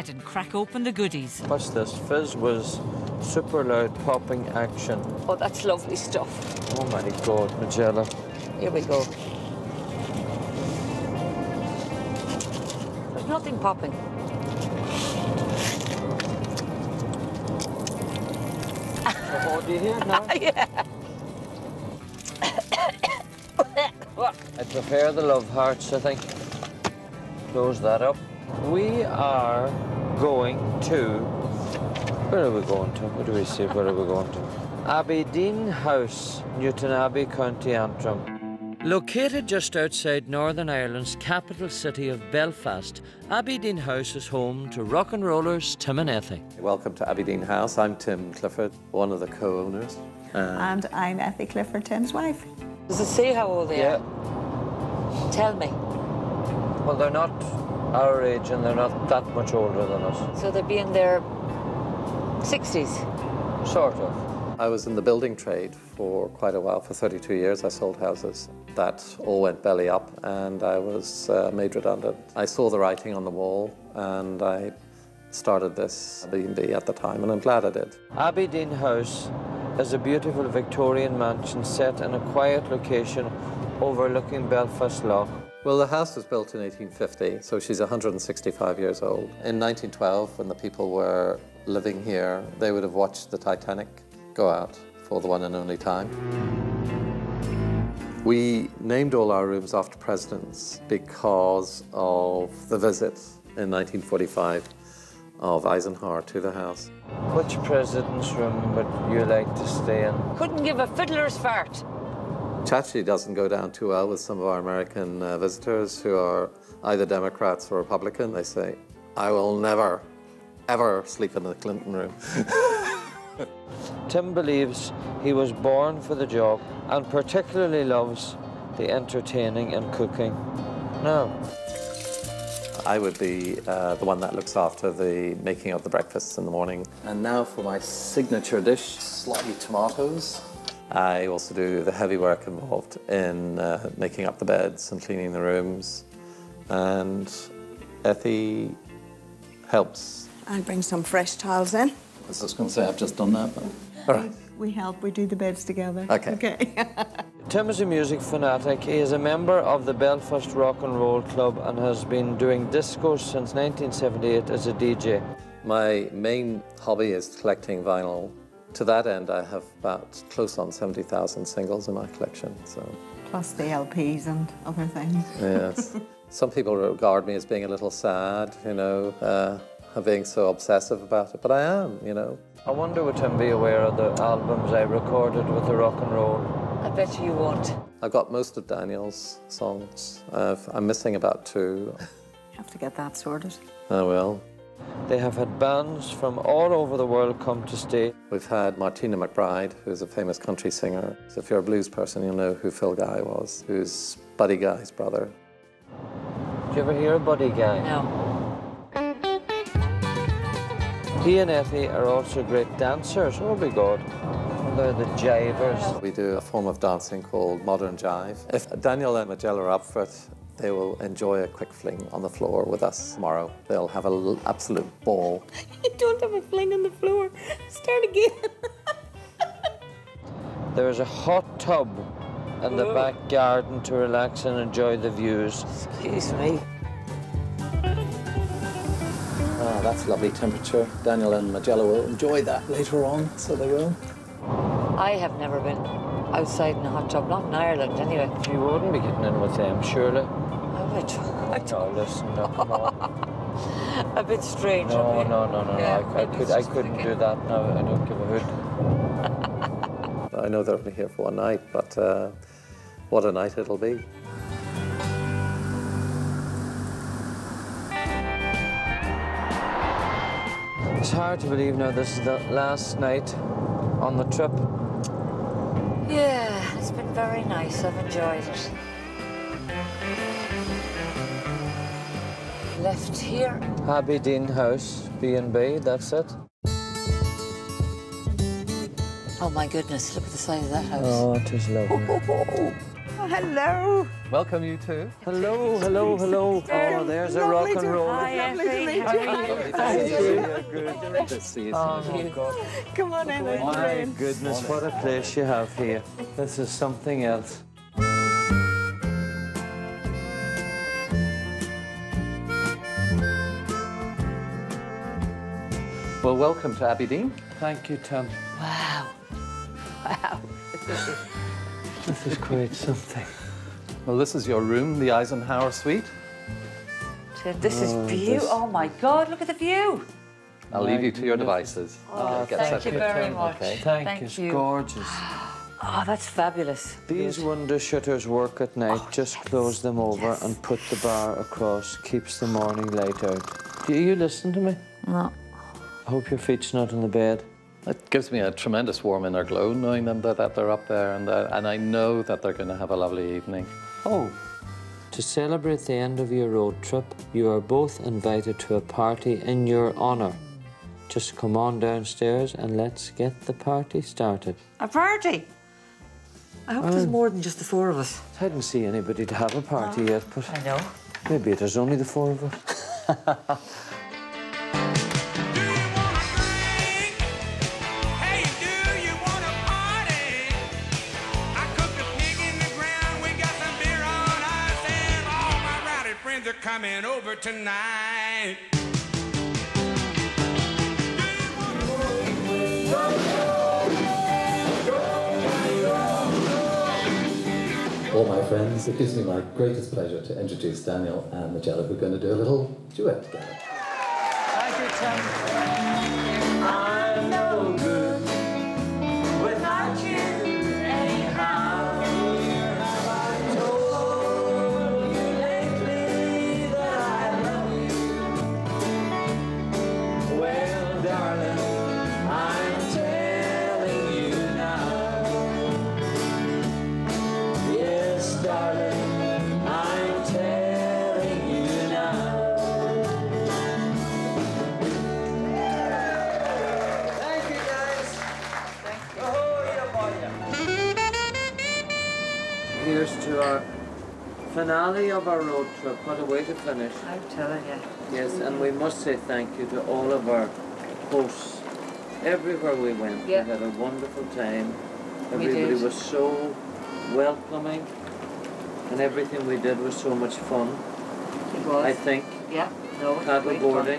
ahead and crack open the goodies. What's this? Fizz was super loud popping action. Oh, that's lovely stuff. Oh my God, Magella. Here we go. There's nothing popping. Oh, do you hear it now? Yeah. I prefer the love hearts, I think. Close that up. We are going to... Where are we going to? What do we see? Where are we going to? Aberdeen House, Newton Abbey, County Antrim. Located just outside Northern Ireland's capital city of Belfast, Aberdeen House is home to rock and rollers Tim and Ethy. Welcome to Aberdeen House. I'm Tim Clifford, one of the co-owners. And I'm Ethy Clifford, Tim's wife. Does it say how old they are? Tell me. Well, they're not our age and they're not that much older than us. So they'd be in their 60s? Sort of. I was in the building trade for quite a while. For 32 years, I sold houses. That all went belly up and I was made redundant. I saw the writing on the wall and I started this B&B at the time, and I'm glad I did. Aberdeen House is a beautiful Victorian mansion set in a quiet location overlooking Belfast Lough. Well, the house was built in 1850, so she's 165 years old. In 1912, when the people were living here, they would have watched the Titanic go out for the one and only time. We named all our rooms after presidents because of the visit in 1945 of Eisenhower to the house. Which president's room would you like to stay in? Couldn't give a fiddler's fart. Which actually doesn't go down too well with some of our American visitors who are either Democrats or Republican. They say, I will never, ever sleep in the Clinton room. Tim believes he was born for the job and particularly loves the entertaining and cooking. Now, I would be the one that looks after the making of the breakfasts in the morning. And now for my signature dish, slightly tomatoes. I also do the heavy work involved in making up the beds and cleaning the rooms. And Ethy helps. I'll bring some fresh towels in. I was just going to say, I've just done that. But... All right. We help, we do the beds together. Okay. Tim is a music fanatic. He is a member of the Belfast Rock and Roll Club and has been doing disco since 1978 as a DJ. My main hobby is collecting vinyl. To that end, I have about close on 70,000 singles in my collection. So. Plus the LPs and other things. Yes. Some people regard me as being a little sad, you know, being so obsessive about it, but I am, you know. I wonder would Tim be aware of the albums I recorded with the rock and roll? I bet you won't. I've got most of Daniel's songs. I'm missing about 2. You have to get that sorted. I will. They have had bands from all over the world come to stay. We've had Martina McBride, who's a famous country singer. So if you're a blues person, you'll know who Phil Guy was, who's Buddy Guy's brother. Did you ever hear of Buddy Guy? No. He and Ethy are also great dancers. Oh my God. They're the jivers. We do a form of dancing called modern jive. If Daniel and Magella are up for it, they will enjoy a quick fling on the floor with us tomorrow. They'll have an absolute ball. You don't have a fling on the floor. Start again. There is a hot tub in the back garden to relax and enjoy the views. Excuse me. Ah, that's lovely temperature. Daniel and Magella will enjoy that later on, so they will. I have never been outside in a hot tub, not in Ireland anyway. You wouldn't be getting in with them, surely. I would. Oh, listen, no. A bit strange. No, okay? no, no, no, Yeah, no. I couldn't do that now. I don't give a hoot. I know they're only here for one night, but what a night it'll be. It's hard to believe now this is the last night on the trip. Yeah, it's been very nice. I've enjoyed it. Left here. Aberdeen House, B&B, that's it. Oh my goodness, look at the size of that house. Oh, it is lovely. hello. Welcome, you two. Hello, hello, hello. Oh, there's a rock and roll. Lovely to meet Good to see you. Oh, my God. Come on in, My Adrian. goodness, what a place you have here. This is something else. Well, welcome to Aberdeen. Thank you, Tim. Wow. Wow. This is quite something. Well, this is your room, the Eisenhower Suite. Tim, this is beautiful. Oh my God, look at the view. I'll leave you to your devices. Okay, Thank you very much. Okay. Thank you. It's gorgeous. Oh, that's fabulous. These window shutters work at night. Just close them over and put the bar across. Keeps the morning light out. Do you listen to me? No. I hope your feet's not in the bed. It gives me a tremendous warm inner glow knowing them that they're up there and I know that they're going to have a lovely evening. Oh, to celebrate the end of your road trip, you are both invited to a party in your honour. Just come on downstairs and let's get the party started. A party? I hope there's more than just the four of us. I didn't see anybody to have a party yet, but I know. maybe there's only the four of us. Are coming over tonight. All my friends, it gives me my greatest pleasure to introduce Daniel and Magella, who are going to do a little duet together. Thank you, Tim. I'm no good without you anyhow. Have I told you lately that I love you? Well, darling, I'm telling you now. Yes, darling, I'm telling you now. Thank you, guys. Oh, here's to our finale of our road trip. What a way to finish. I'm telling you. Yes, and we must say thank you to all of our hosts. Everywhere we went, Yeah. we had a wonderful time. We Everybody did. was so welcoming, and everything we did was so much fun. It was. I think. Yeah. No. it was Paddle great fun. boarding.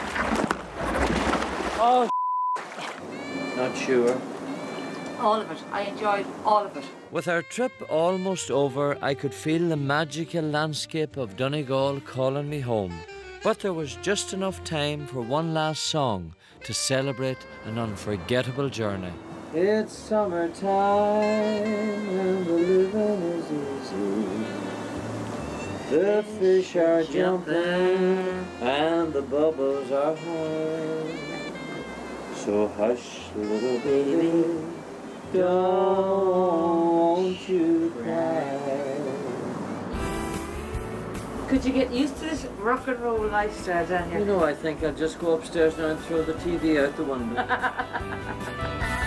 Oh, not sure. All of it. I enjoyed all of it. With our trip almost over, I could feel the magical landscape of Donegal calling me home. But there was just enough time for one last song to celebrate an unforgettable journey. It's summertime and the living is easy. The fish are jumping and the bubbles are high. So hush, little baby, don't you cry. Could you get used to this rock and roll lifestyle, Daniel? You know, I think I'll just go upstairs now and throw the TV out the window.